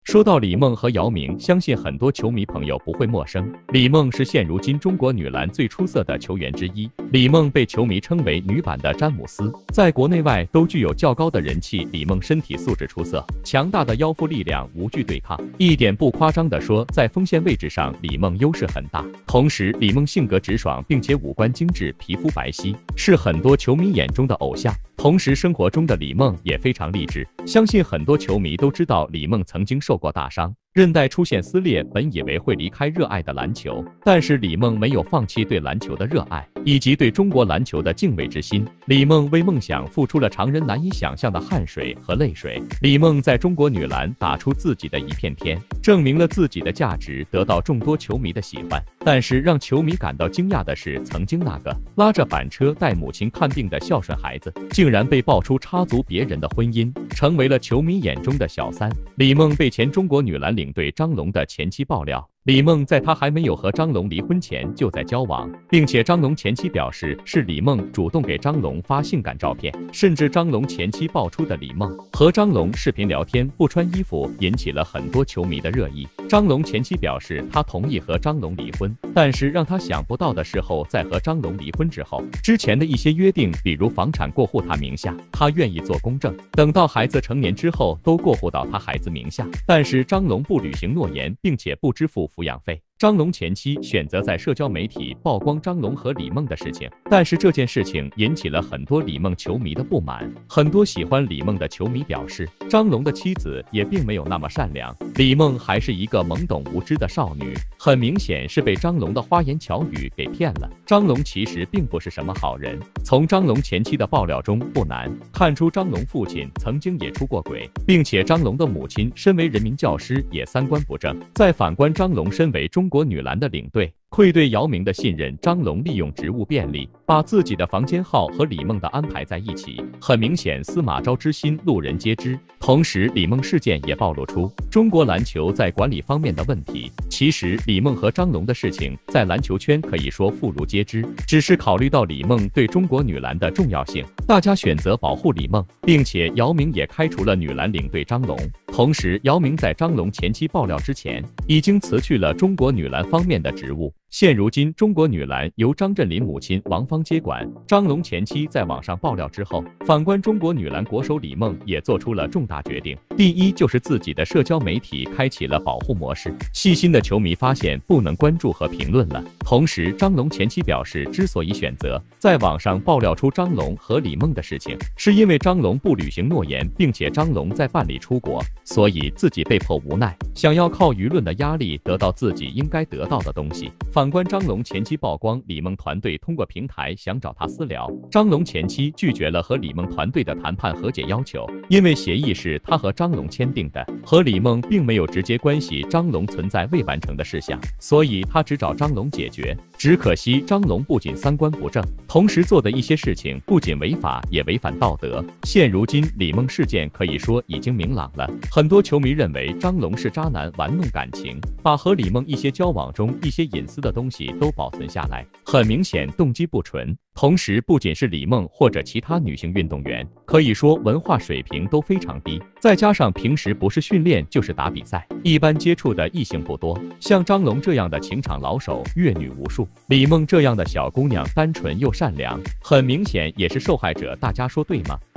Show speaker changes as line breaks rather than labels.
说到李梦和姚明，相信很多球迷朋友不会陌生。李梦是现如今中国女篮最出色的球员之一。李梦被球迷称为女版的詹姆斯，在国内外都具有较高的人气。李梦身体素质出色，强大的腰腹力量无惧对抗，一点不夸张地说，在锋线位置上，李梦优势很大。同时，李梦性格直爽，并且五官精致，皮肤白皙，是很多球迷眼中的偶像。同时，生活中的李梦也非常励志。相信很多球迷都知道，李梦曾经受过大伤，韧带出现撕裂，本以为会离开热爱的篮球，但是李梦没有放弃对篮球的热爱，以及对中国篮球的敬畏之心。李梦为梦想付出了常人难以想象的汗水和泪水。李梦在中国女篮打出自己的一片天，证明了自己的价值，得到众多球迷的喜欢。但是让球迷感到惊讶的是，曾经那个拉着板车带母亲看病的孝顺孩子，竟然被爆出插足别人的婚姻，成为了球迷眼中的小三。李梦被前中国女篮领队张龙的前妻爆料，李梦在她还没有和张龙离婚前就在交往，并且张龙前妻表示是李梦主动给张龙发性感照片，甚至张龙前妻爆出的李梦和张龙视频聊天不穿衣服，引起了很多球迷的热议。张龙前妻表示她同意和张龙离婚，但是让她想不到的是，在和张龙离婚之后，之前的一些约定，比如房产过户他名下，她愿意做公证，等到孩子成年之后都过户到他孩子名下，但是张龙不履行诺言，并且不支付抚养费。张龙前妻选择在社交媒体曝光张龙和李梦的事情，但是这件事情引起了很多李梦球迷的不满。很多喜欢李梦的球迷表示，张龙的妻子也并没有那么善良，李梦还是一个懵懂无知的少女，很明显是被张龙的花言巧语给骗了。张龙其实并不是什么好人，从张龙前妻的爆料中不难看出，张龙父亲曾经也出过轨，并且张龙的母亲身为人民教师也三观不正。再反观张龙身为中国女篮的领队，愧对姚明的信任，张龙利用职务便利，把自己的房间号和李梦的安排在一起，很明显司马昭之心，路人皆知。同时，李梦事件也暴露出中国篮球在管理方面的问题。其实，李梦和张龙的事情在篮球圈可以说妇孺皆知，只是考虑到李梦对中国女篮的重要性，大家选择保护李梦，并且姚明也开除了女篮领队张龙。同时，姚明在张龙前妻爆料之前，已经辞去了中国女篮方面的职务。现如今，中国女篮由张镇麟母亲王芳接管。张龙前妻在网上爆料之后，反观中国女篮国手李梦也做出了重大决定。第一，就是自己的社交媒体开启了保护模式。细心的球迷发现不能关注和评论了。同时，张龙前妻表示，之所以选择在网上爆料出张龙和李梦的事情，是因为张龙不履行诺言，并且张龙在办理出国，所以自己被迫无奈，想要靠舆论的压力得到自己应该得到的东西。反观张龙前妻曝光，李梦团队通过平台想找他私聊，张龙前妻拒绝了和李梦团队的谈判和解要求，因为协议是他和张龙签订的，和李梦并没有直接关系，张龙存在未完成的事项，所以他只找张龙解决。只可惜张龙不仅三观不正，同时做的一些事情不仅违法，也违反道德。现如今李梦事件可以说已经明朗了，很多球迷认为张龙是渣男玩弄感情，把和李梦一些交往中一些隐私的东西都保存下来，很明显动机不纯。同时，不仅是李梦或者其他女性运动员，可以说文化水平都非常低，再加上平时不是训练就是打比赛，一般接触的异性不多。像张龙这样的情场老手阅女无数，李梦这样的小姑娘单纯又善良，很明显也是受害者。大家说对吗？